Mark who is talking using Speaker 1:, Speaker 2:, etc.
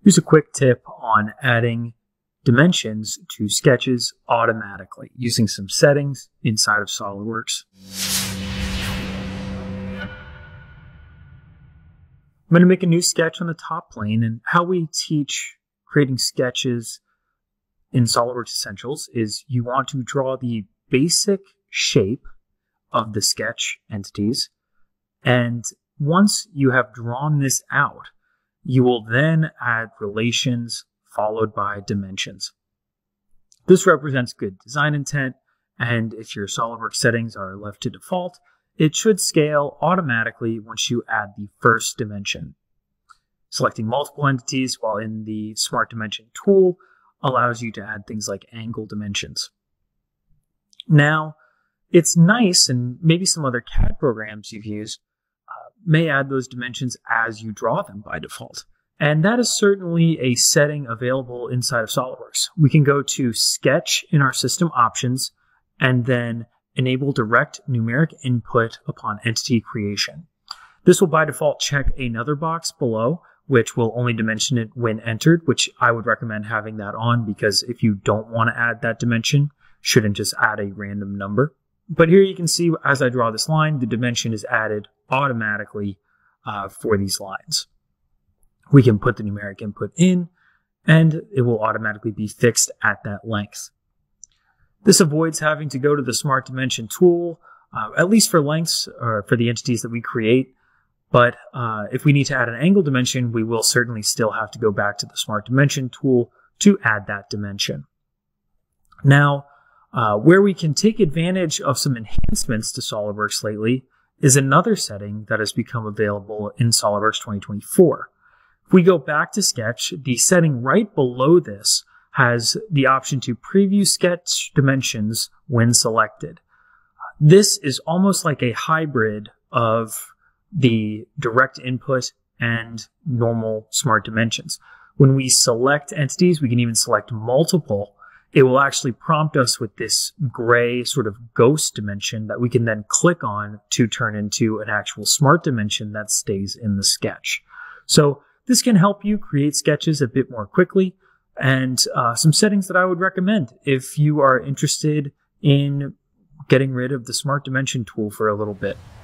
Speaker 1: Here's a quick tip on adding dimensions to sketches automatically using some settings inside of SOLIDWORKS. I'm going to make a new sketch on the top plane, and how we teach creating sketches in SOLIDWORKS Essentials is you want to draw the basic shape of the sketch entities, and once you have drawn this out, you will then add relations followed by dimensions. This represents good design intent, and if your SOLIDWORKS settings are left to default, it should scale automatically once you add the first dimension. Selecting multiple entities while in the Smart Dimension tool allows you to add things like angle dimensions. Now, it's nice, and maybe some other CAD programs you've used may add those dimensions as you draw them by default. And that is certainly a setting available inside of SOLIDWORKS. We can go to Sketch in our system options and then enable direct numeric input upon entity creation. This will by default check another box below, which will only dimension it when entered, which I would recommend having that on, because if you don't want to add that dimension, shouldn't just add a random number. But here you can see as I draw this line, the dimension is added automatically for these lines. We can put the numeric input in, and it will automatically be fixed at that length. This avoids having to go to the Smart Dimension tool, at least for lengths or for the entities that we create. But if we need to add an angle dimension, we will certainly still have to go back to the Smart Dimension tool to add that dimension. Now, where we can take advantage of some enhancements to SOLIDWORKS lately is another setting that has become available in SOLIDWORKS 2024. If we go back to Sketch, the setting right below this has the option to preview sketch dimensions when selected. This is almost like a hybrid of the direct input and normal smart dimensions. When we select entities, we can even select multiple. It will actually prompt us with this gray sort of ghost dimension that we can then click on to turn into an actual smart dimension that stays in the sketch. So this can help you create sketches a bit more quickly, and some settings that I would recommend if you are interested in getting rid of the Smart Dimension tool for a little bit.